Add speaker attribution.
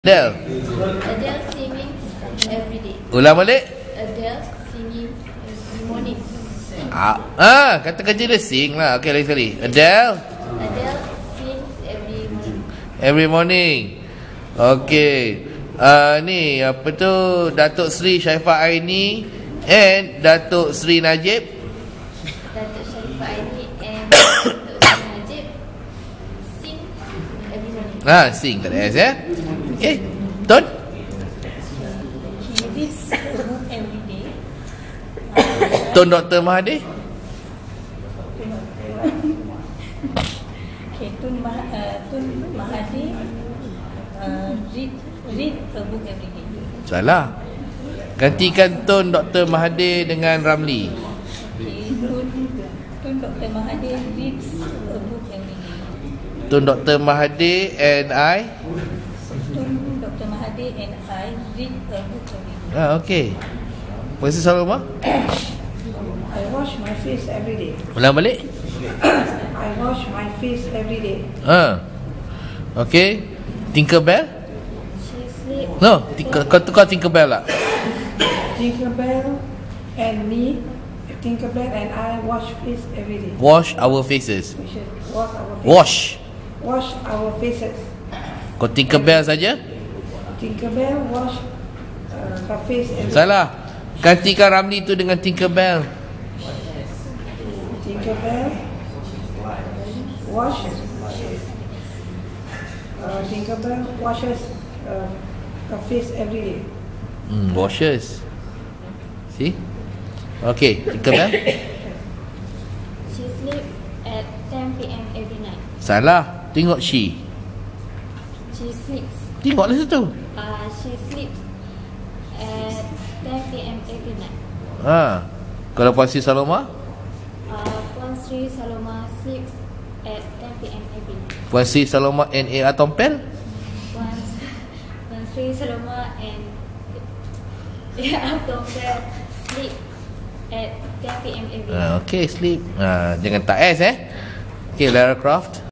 Speaker 1: Adele.
Speaker 2: Adele singing every day.
Speaker 1: Ulang balik.
Speaker 2: Adele singing every morning.
Speaker 1: Kata kerja dia sing lah. Okey, lagi sekali. Adele.
Speaker 2: Adele sings every morning.
Speaker 1: Every morning. Okey. Ni apa tu, Datuk Seri Syaifah Aini and Datuk Seri Najib.
Speaker 2: Datuk Sharifah Aini and Datuk Seri Najib sing every morning.
Speaker 1: Sing tak ada S ya. Okey. Ton.
Speaker 2: He reads a book every day.
Speaker 1: Ton Dr. Mahathir.
Speaker 3: Okay, Tun Mahathir read a book every day.
Speaker 1: Salah. Gantikan Tun Dr. Mahathir dengan Ramli.
Speaker 3: Okay, Tun Dr. Mahathir reads a book every day.
Speaker 1: Tun Dr. Mahathir and I.
Speaker 3: Tun Dr. Mahathir and I read a book every day.
Speaker 1: Okey. Puasa Saloma.
Speaker 4: I wash my face every day.
Speaker 1: Ulang balik.
Speaker 4: I wash my face every day.
Speaker 1: Okey. Tinkerbell.
Speaker 2: She sleeps.
Speaker 1: No, kau tukar Tinkerbell lah.
Speaker 4: Tinkerbell and me, Tinkerbell and I wash face every day.
Speaker 1: Wash our faces.
Speaker 4: We should wash our face.
Speaker 1: Wash.
Speaker 4: Wash our faces.
Speaker 1: Kau Tinkerbell saja?
Speaker 4: Tinkerbell wash her face every day.
Speaker 1: Salah. Gantikan Ramli tu dengan Tinkerbell.
Speaker 4: Tinkerbell wash. Tinkerbell washes her face every day.
Speaker 1: Washes. See? Okay, Tinkerbell.
Speaker 2: She sleeps at 10 p.m. every night.
Speaker 1: Salah. Tengok she.
Speaker 2: She sleeps.
Speaker 1: Tengoklah situ.
Speaker 2: She sleeps at 10 p.m. every night.
Speaker 1: Kalau Puan Sri Saloma?
Speaker 2: Puan Sri Saloma sleeps at 10 p.m. every night.
Speaker 1: Puan Sri Saloma N.A. Tompel?
Speaker 2: Puan Sri Saloma and Tompel sleep at 10 p.m. every night.
Speaker 1: Okay, sleep. Jangan tak S Okay, Lara Croft.